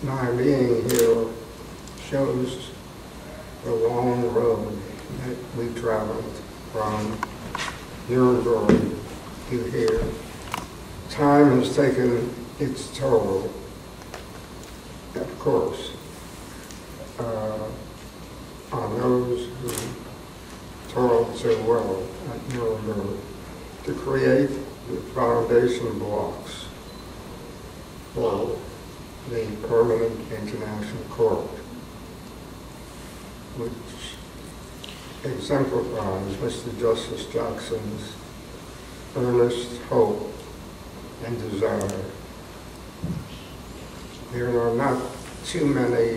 my being here shows the long road that we traveled from Nuremberg to here. Time has taken its toll, of course, on those who toiled so well at Nuremberg to create the foundation blocks for the Permanent International Court, which exemplifies Mr. Justice Jackson's earnest hope and desire. There are not too many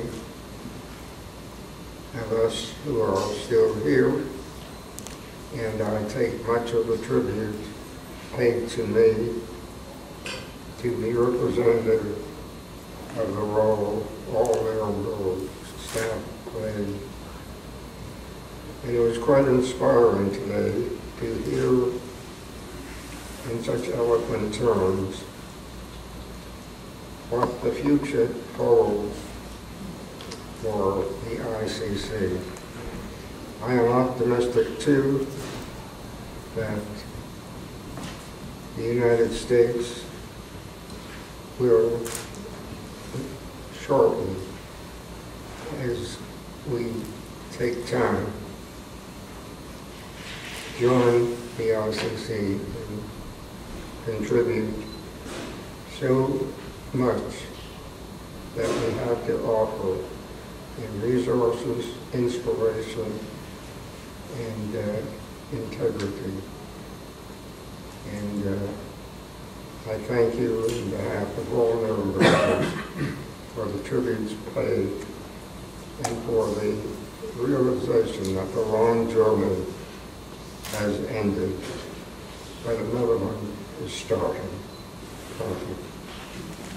of us who are still here, and I take much of the tribute paid to me to be representative of the role all Nuremberg staff played. And it was quite inspiring today to hear in such eloquent terms what the future holds for the ICC. I am optimistic too that the United States will shortly, as we take time, join the ICC and contribute so much that we have to offer in resources, inspiration, and integrity. And I thank you on behalf of all Nurembergers for the tributes paid and for the realization that the long journey has ended, but another one is starting. Thank you.